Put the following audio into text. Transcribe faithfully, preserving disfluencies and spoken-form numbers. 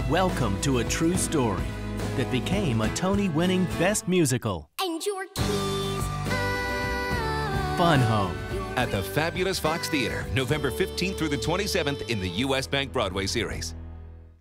Welcome to a true story that became a Tony-winning Best Musical. And your keys are... Fun Home. At the fabulous Fox Theater, November fifteenth through the twenty-seventh in the U S Bank Broadway series.